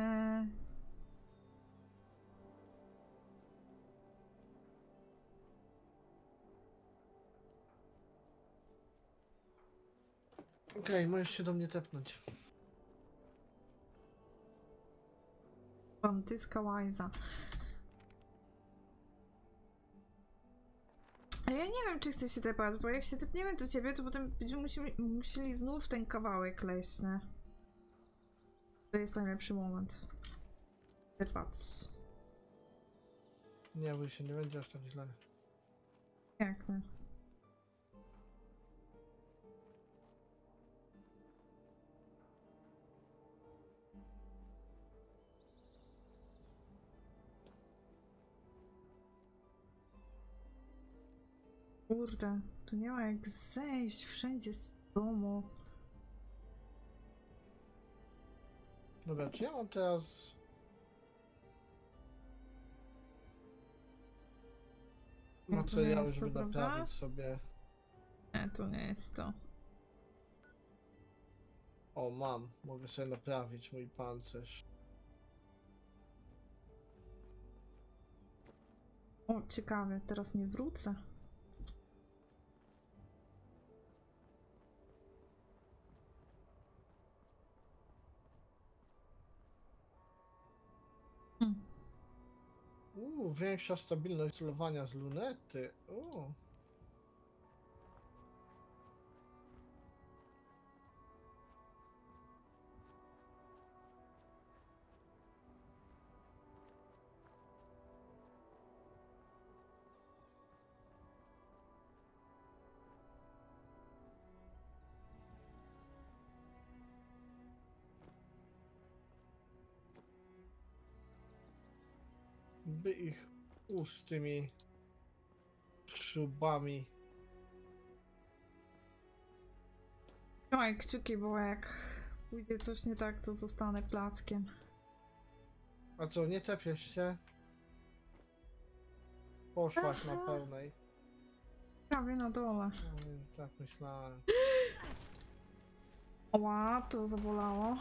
Okej, możesz się do mnie tepnąć. Bantyska łajza. Ale ja nie wiem, czy chcę się tepać, bo jak się tepniemy do ciebie, to potem będziemy musieli znów ten kawałek leść, nie? To jest najlepszy moment. Tepać. Nie bój się, nie będzie aż tak źle. Jak nie? Kurde, tu nie ma jak zejść wszędzie z domu. Dobra, czy ja mam teraz... No to nie materiały, jest to, żeby prawda? naprawić sobie... Nie, to nie jest to. O, mam. Mogę sobie naprawić mój pancerz. O, ciekawe, teraz nie wrócę. Większa stabilność celowania z lunety. By ich z tymi śrubami. Trzymaj kciuki, bo jak pójdzie coś nie tak, to zostanę plackiem. A co, nie tepiesz się? Poszłaś na Aha. pełnej. Prawie na dole. Tak myślałem. Ła, to zabolało.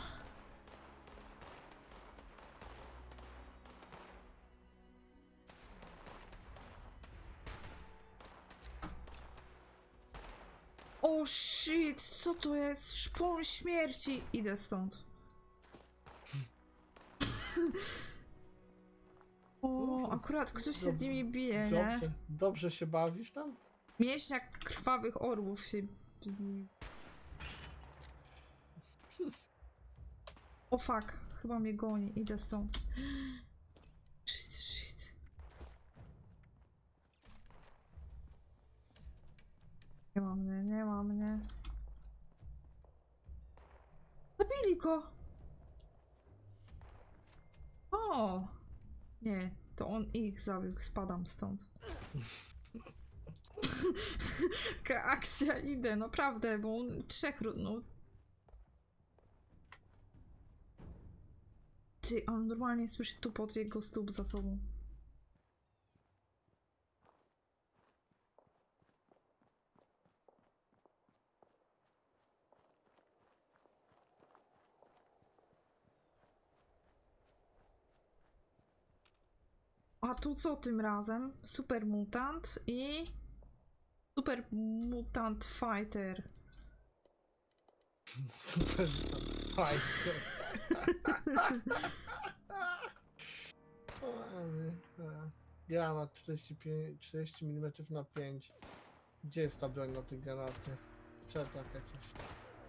O shit, co to jest? Szpon śmierci. Idę stąd. O, akurat ktoś się z nimi bije, nie? Dobrze się bawisz tam? Mięśniak krwawych orłów się z nimi... O fuck, chyba mnie goni. Idę stąd. Shit. Nie ma mnie. Zabili go! O! Nie, to on ich zabił. Spadam stąd. Jaka akcja, idę, naprawdę, bo on trzech, no. Ty, on normalnie słyszy tupot jego stóp za sobą. A tu co tym razem? Super mutant i... Super Mutant Fighter. Super fajnie. Granat 40 mm na 5. Gdzie jest ta broń na tych granatach? Chcę takie coś.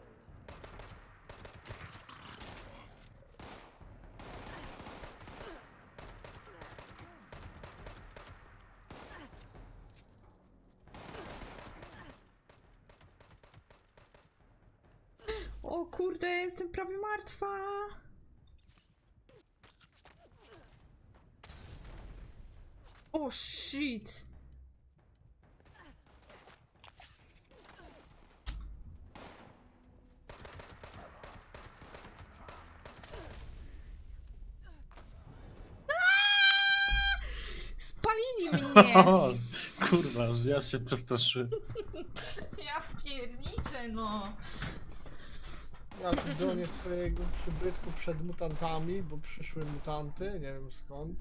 O kurde, jestem prawie martwa. O shit. Spalili mnie. O, kurwa, ja się przestraszyłem. Ja pierniczę, no. Ja tu bronię swojego przybytku przed mutantami, bo przyszły mutanty, nie wiem skąd.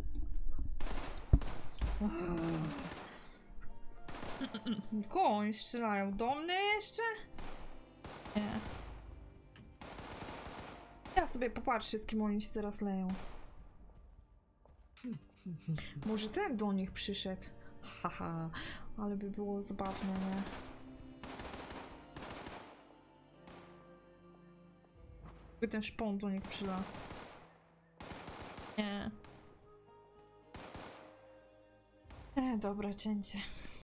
Koło oni strzelają? Do mnie jeszcze? Nie. Ja sobie popatrzę, z kim oni się teraz leją. Może ten do nich przyszedł. Haha, ale by było zabawne, nie? By ten szpon do nich przylazł. Nie. Dobra, cięcie.